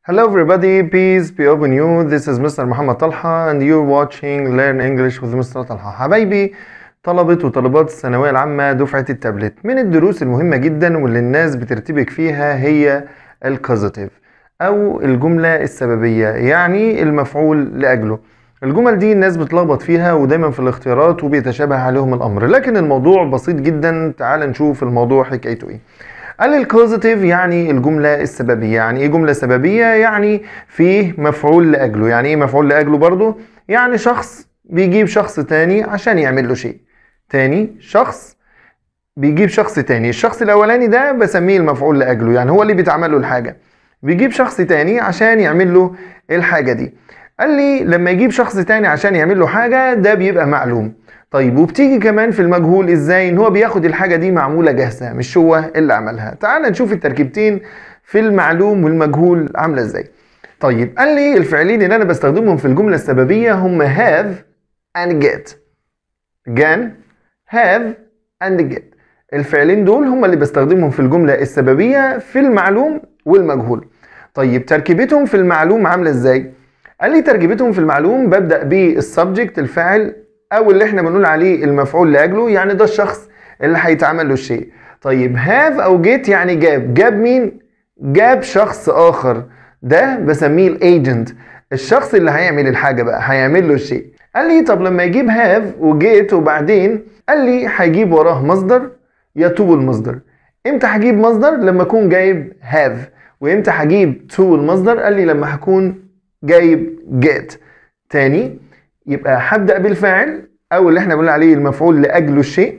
Hello everybody, peace be upon you. This is Mr. محمد طلحة and you're watching Learn English with Mr. طلحة. حبايبي طلبة وطالبات الثانوية العامة دفعة التابلت، من الدروس المهمة جدا واللي الناس بترتبك فيها هي الكوزاتيف أو الجملة السببية، يعني المفعول لأجله. الجمل دي الناس بتلخبط فيها ودايما في الاختيارات وبيتشابه عليهم الأمر، لكن الموضوع بسيط جدا. تعال نشوف الموضوع حكايته ايه. قال الكوزاتيف يعني الجملة السببية. يعني ايه جملة سببية؟ يعني فيه مفعول لأجله. يعني ايه مفعول لأجله برضو؟ يعني شخص بيجيب شخص تاني عشان يعمل له شيء تاني. شخص بيجيب شخص تاني، الشخص الأولاني ده بسميه المفعول لأجله، يعني هو اللي بيتعمل له الحاجة، بيجيب شخص تاني عشان يعمل له الحاجة دي. قال لي لما يجيب شخص تاني عشان يعمل له حاجة ده بيبقى معلوم. طيب وبتيجي كمان في المجهول ازاي؟ ان هو بياخد الحاجة دي معمولة جاهزة، مش هو اللي عملها. تعال نشوف التركيبتين في المعلوم والمجهول عاملة ازاي. طيب قال لي الفعلين اللي انا بستخدمهم في الجملة السببية هم have and get. again have and get، الفعلين دول هم اللي بستخدمهم في الجملة السببية في المعلوم والمجهول. طيب تركيبتهم في المعلوم عاملة ازاي؟ قال لي تركيبتهم في المعلوم ببدأ بالسبجكت الفاعل او اللي احنا بنقول عليه المفعول لاجله، يعني ده الشخص اللي هيتعمل له الشيء. طيب have او get يعني جاب مين؟ جاب شخص اخر، ده بسميه الايجنت، الشخص اللي هيعمل الحاجة بقى هيعمل له الشيء. قال لي طب لما يجيب have وجيت وبعدين قال لي هيجيب وراه مصدر يطول المصدر. امتى هجيب مصدر؟ لما اكون جايب have. وامتى هجيب to المصدر؟ قال لي لما هكون جايب get. تاني يبقى هبدأ بالفاعل او اللي احنا بنقول عليه المفعول لاجله الشيء،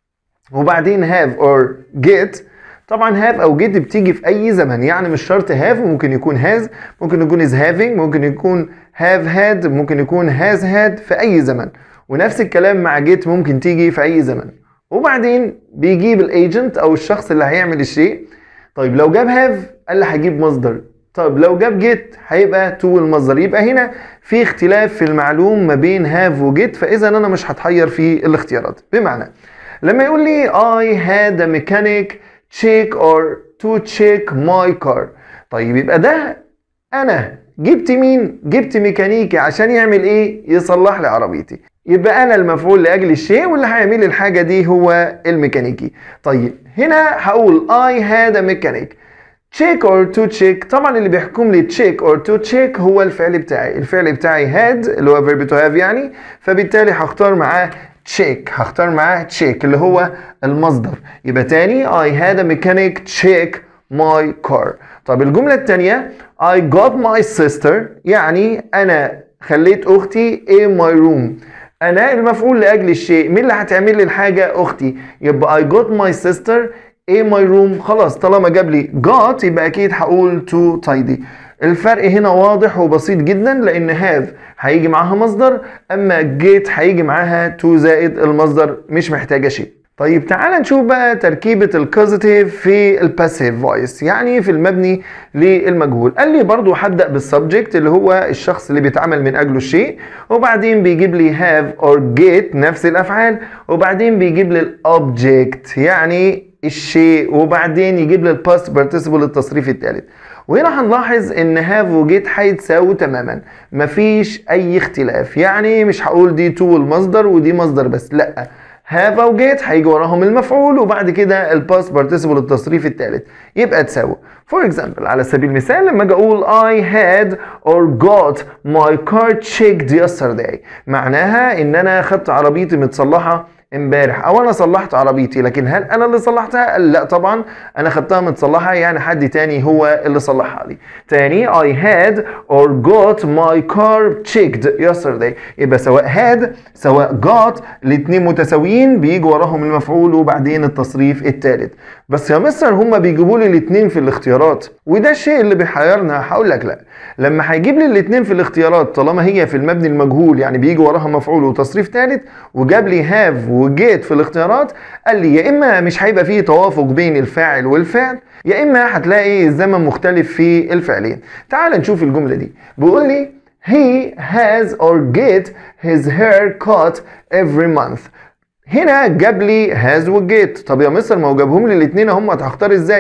وبعدين have or get. طبعا have او get بتيجي في اي زمن، يعني مش شرط have، ممكن يكون has، ممكن يكون is having، ممكن يكون have had، ممكن يكون has had في اي زمن. ونفس الكلام مع get ممكن تيجي في اي زمن. وبعدين بيجيب الايجنت او الشخص اللي هيعمل الشيء. طيب لو جاب have قال لي هجيب مصدر، طب لو جاب get هيبقى to المصدر. يبقى هنا في اختلاف في المعلوم ما بين have و get، فاذا انا مش هتحير في الاختيارات. بمعنى لما يقول لي I had a mechanic check or to check my car، طيب يبقى ده انا جبت مين؟ جبت ميكانيكي عشان يعمل ايه؟ يصلح لي عربيتي. يبقى انا المفعول لاجل الشيء واللي هيعمل لي الحاجه دي هو الميكانيكي. طيب هنا هقول I had a mechanic check or to check. طبعا اللي بيحكم لي check or to check هو الفعل بتاعي. الفعل بتاعي had اللي هو verb to have يعني، فبالتالي هختار معاه check، هختار معاه check اللي هو المصدر. يبقى تاني I had a mechanic check my car. طب الجملة التانية I got my sister، يعني أنا خليت أختي in my room. أنا المفعول لأجل الشيء، مين اللي هتعمل لي الحاجة؟ أختي. يبقى I got my sister in my room. خلاص طالما جاب لي got يبقى أكيد هقول to tidy. الفرق هنا واضح وبسيط جدا، لأن have هيجي معاها مصدر، أما get هيجي معاها to زائد المصدر، مش محتاجة شيء. طيب تعال نشوف بقى تركيبة الكوزاتيف في الباسيف فويس، يعني في المبني للمجهول. قال لي برضو هبدأ بالسبجكت اللي هو الشخص اللي بيتعمل من أجله الشيء، وبعدين بيجيب لي have or get نفس الأفعال، وبعدين بيجيب لي الأوبجكت يعني الشيء، وبعدين يجيب لي الباست بارتيسيبل التصريف الثالث. وهنا هنلاحظ ان have و get هيتساووا تماما، مفيش اي اختلاف. يعني مش هقول دي to المصدر ودي مصدر بس، لا، have او get هيجي وراهم المفعول وبعد كده الباست بارتيسيبل التصريف الثالث، يبقى تساوي. For example على سبيل المثال لما اجي اقول I had or got my car checked yesterday، معناها ان انا خدت عربيتي متصلحة امبارح، او انا صلحت عربيتي. لكن هل انا اللي صلحتها؟ لا طبعا، انا خدتها متصلحه، يعني حد تاني هو اللي صلحها لي. تاني I had or got my car checked yesterday، يبقى سواء had سواء got الاتنين متساويين، بيجوا وراهم المفعول وبعدين التصريف الثالث. بس يا مستر هما بيجيبوا لي الاتنين في الاختيارات، وده الشيء اللي بيحيرنا. هقول لك لا، لما هيجيب لي الاتنين في الاختيارات طالما هي في المبني المجهول، يعني بيجي وراها مفعول وتصريف ثالث، وجاب لي have وجيت في الاختيارات، قال لي يا اما مش هيبقى فيه توافق بين الفاعل والفعل، يا اما هتلاقي الزمن مختلف في الفعلين. تعال نشوف الجملة دي. بيقول لي he has or get his hair cut every month. هنا جاب لي has وجيت. طب يا مستر ما هو جابهم لي الاثنين هم، هختار ازاي؟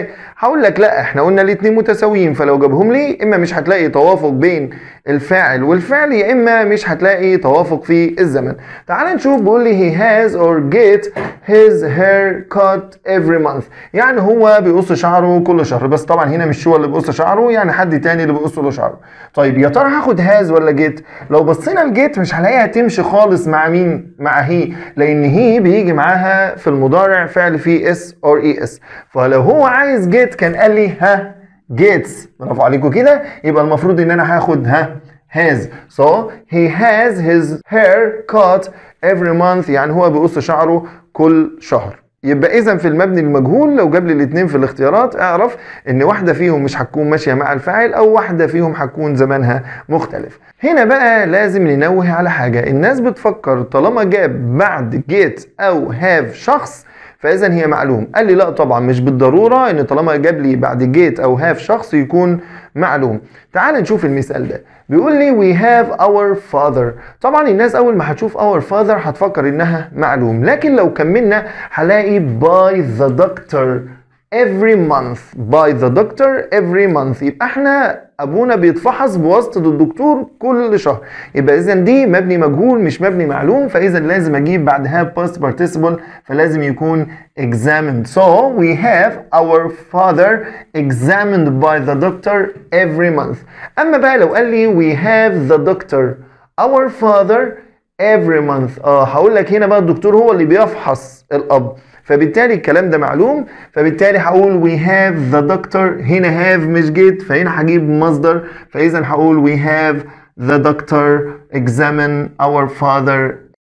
هقول لك لا، احنا قلنا الاتنين متساويين، فلو جابهم لي اما مش هتلاقي توافق بين الفاعل والفعل، يا اما مش هتلاقي توافق في الزمن. تعال نشوف. بيقول لي he has or get his hair cut every month، يعني هو بيقص شعره كل شهر. بس طبعا هنا مش هو اللي بيقص شعره، يعني حد تاني اللي بيقص له شعره. طيب يا ترى هاخد has ولا get؟ لو بصينا لجيت مش هلاقيها تمشي خالص مع مين؟ مع هي، لان هي بيجي معاها في المضارع فعل فيه اس اور اي اس. فلو هو عايز جيت كان قال لي ها جيتس. برافو عليكم كده. يبقى المفروض ان انا هاخد ها has. So he has his hair cut every month، يعني هو بيقص شعره كل شهر. يبقى اذا في المبني المجهول لو جاب لي الاثنين في الاختيارات اعرف ان واحده فيهم مش هتكون ماشيه مع الفاعل، او واحده فيهم هتكون زمانها مختلف. هنا بقى لازم ننوه على حاجه. الناس بتفكر طالما جاب بعد get او have شخص فاذا هي معلوم. قال لي لا طبعا، مش بالضروره ان طالما جاب لي بعد get او have شخص يكون معلوم. تعال نشوف المثال ده. بيقول لي we have our father. طبعا الناس اول ما هتشوف our father هتفكر انها معلوم، لكن لو كملنا هلاقي by the doctor every month. by the doctor every month، يبقى احنا ابونا بيتفحص بواسطه الدكتور كل شهر. يبقى اذا دي مبني مجهول مش مبني معلوم، فاذا لازم اجيب بعدها past participle، فلازم يكون examined. So we have our father examined by the doctor every month. اما بقى لو قال لي we have the doctor our father every month، هقول لك هنا بقى الدكتور هو اللي بيفحص الاب، فبالتالي الكلام ده معلوم، فبالتالي هقول we have the doctor. هنا have مش get، فهنا هجيب مصدر، فإذا هقول we have the doctor examine our father.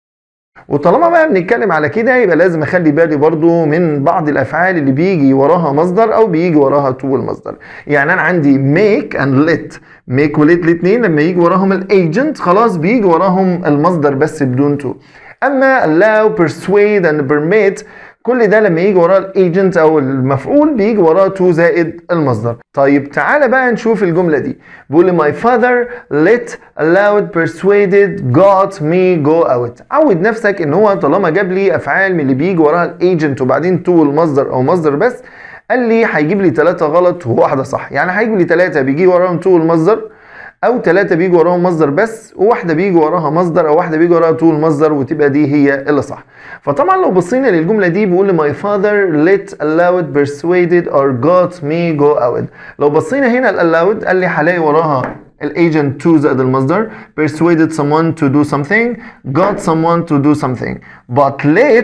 وطالما بقى بنتكلم على كده يبقى لازم اخلي بالي برضو من بعض الافعال اللي بيجي وراها مصدر او بيجي وراها to المصدر. يعني انا عندي make and let. make و let الاثنين لما يجي وراهم الايجنت خلاص بيجي وراهم المصدر بس بدون to. اما allow persuade and permit كل ده لما يجي وراه الايجنت او المفعول بيجي وراه تو زائد المصدر. طيب تعالى بقى نشوف الجمله دي. بيقول لي my father let allowed persuaded got me go out. عود نفسك ان هو طالما جاب لي افعال من اللي بيجي وراها الايجنت وبعدين تو المصدر او مصدر بس، قال لي هيجيب لي 3 غلط وواحده صح. يعني هيجيب لي 3 بيجي وراهم تو المصدر، او 3 بيجي وراهم مصدر بس، وواحده بيجي وراها مصدر، او واحده بيجي وراها طول مصدر، وتبقى دي هي اللي صح. فطبعا لو بصينا للجمله دي بيقول لي my father let allowed persuaded or got me go out. لو بصينا هنا allowed قال لي هلاقي وراها الايجنت to زائد المصدر، persuaded someone to do something، got someone to do something. but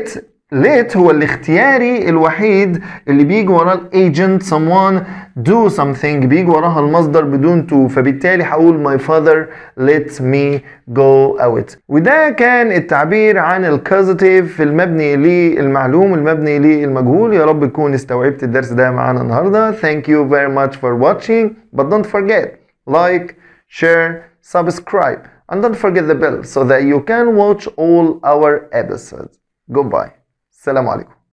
let هو الاختياري الوحيد اللي بيجي وراه الايجنت someone do something بيجي وراها المصدر بدون to، فبالتالي هقول my father let me go out. وده كان التعبير عن الكازيتيف في المبني للمعلوم والمبني للمجهول. يا رب تكون استوعبت الدرس ده معانا النهارده. Thank you very much for watching, but don't forget like, share, subscribe and don't forget the bell so that you can watch all our episodes. Goodbye. السلام عليكم.